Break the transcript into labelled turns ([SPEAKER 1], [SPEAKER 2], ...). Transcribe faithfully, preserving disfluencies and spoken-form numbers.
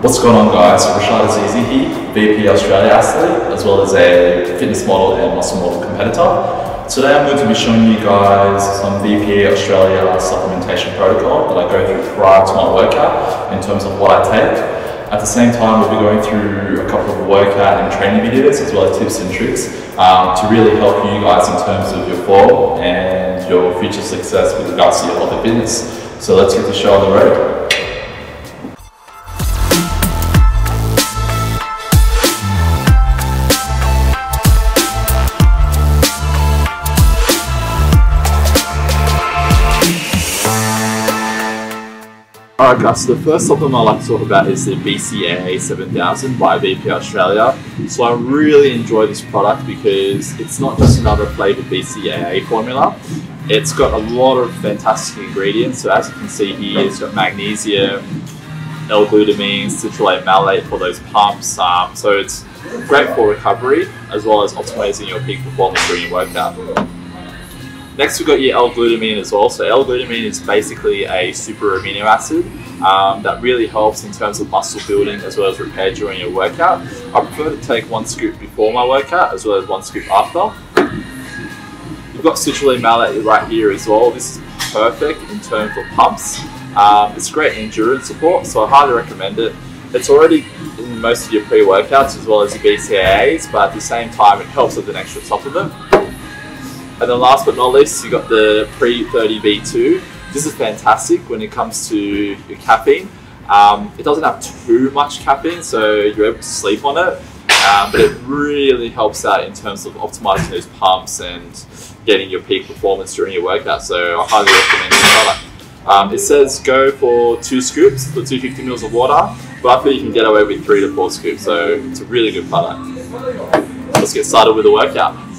[SPEAKER 1] What's going on, guys? Reshad Azizi here, V P A Australia athlete, as well as a fitness model and muscle model competitor. Today I'm going to be showing you guys some V P A Australia supplementation protocol that I go through prior to my workout in terms of what I take. At the same time, we'll be going through a couple of workout and training videos as well as tips and tricks um, to really help you guys in terms of your form and your future success with regards to your health and fitness. So let's get the show on the road. Alright guys, so the first supplement I'd like to talk about is the V P A seven thousand by V P A Australia. So I really enjoy this product because it's not just another flavoured V C A A formula. It's got a lot of fantastic ingredients. So as you can see here, it's got magnesium, L-glutamine, citrulline malate for those pumps. Um, so it's great for recovery as well as optimizing your peak performance during your workout. Next we've got your L-glutamine as well. So L-glutamine is basically a super amino acid um, that really helps in terms of muscle building as well as repair during your workout. I prefer to take one scoop before my workout as well as one scoop after. We've got citrulline malate right here as well. This is perfect in terms of pumps. Um, it's great endurance support, so I highly recommend it. It's already in most of your pre-workouts as well as your V C A As, but at the same time it helps with an extra supplement. And then last but not least, you got the pre thirty B two. This is fantastic when it comes to your caffeine. Um, it doesn't have too much caffeine, so you're able to sleep on it. Um, but it really helps out in terms of optimizing those pumps and getting your peak performance during your workout. So I highly recommend this product. Um, it says go for two scoops for two hundred fifty mils of water, but I feel you can get away with three to four scoops. So it's a really good product. Let's get started with the workout.